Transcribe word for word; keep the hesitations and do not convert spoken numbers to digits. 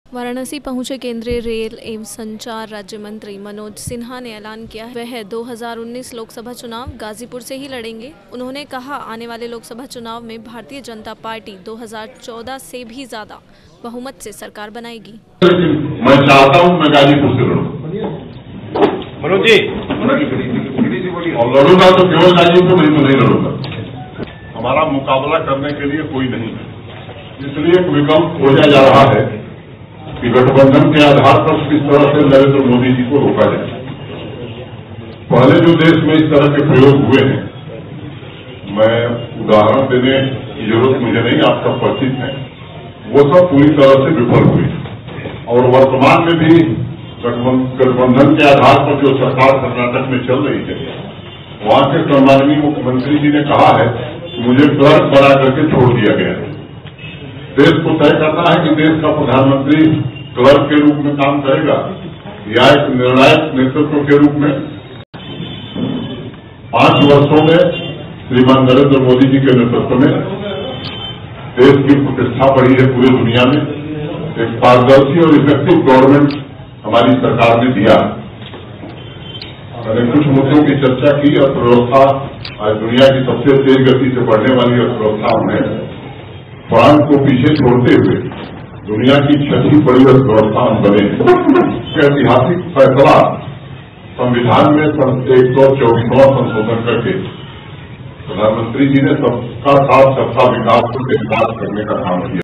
वाराणसी पहुंचे केंद्रीय रेल एवं संचार राज्य मंत्री मनोज सिन्हा ने ऐलान किया है वह दो हज़ार उन्नीस लोकसभा चुनाव गाजीपुर से ही लड़ेंगे। उन्होंने कहा आने वाले लोकसभा चुनाव में भारतीय जनता पार्टी दो हज़ार चौदह से भी ज्यादा बहुमत से सरकार बनाएगी। मैं चाहता हूं मैं गाजीपुर से लड़ूं। मनोज जी और लड़ूंगा तो केवल गाजीपुर नहीं तो नहीं लड़ूंगा। हमारा मुकाबला करने के लिए कोई नहीं है, इसलिए एक विकल्प खोजा जा रहा है कि गठबंधन के आधार पर किस तरह से नरेंद्र मोदी जी को रोका जाए। पहले जो देश में इस तरह के प्रयोग हुए हैं, मैं उदाहरण देने की जरूरत मुझे नहीं, आप सब परिचित हैं, वो सब पूरी तरह से विफल हुए। और वर्तमान में भी गठबंधन के आधार पर जो सरकार कर्नाटक में चल रही है, वहां के सम्माननीय मुख्यमंत्री जी ने कहा है कि मुझे क्लर्क बना करके छोड़ दिया गया है। देश को तय करना है कि देश का प्रधानमंत्री क्लर्क के रूप में काम करेगा या एक निर्णायक नेतृत्व के रूप में। पांच वर्षों में श्रीमान नरेंद्र मोदी जी के नेतृत्व में देश की प्रतिष्ठा बढ़ी है पूरी दुनिया में। एक पारदर्शी और इफेक्टिव गवर्नमेंट हमारी सरकार ने दिया। मैंने कुछ मुद्दों की चर्चा की। अर्थव्यवस्था आज दुनिया की सबसे तेज गति से बढ़ने वाली अर्थव्यवस्था में फ्रांस को पीछे छोड़ते हुए दुनिया की छठी बड़ी अर्थव्यवस्था हम बने। ऐतिहासिक फैसला संविधान में एक सौ चौबीसवां संशोधन करके प्रधानमंत्री जी ने सबका साथ सबका विकास को विकास करने का काम किया।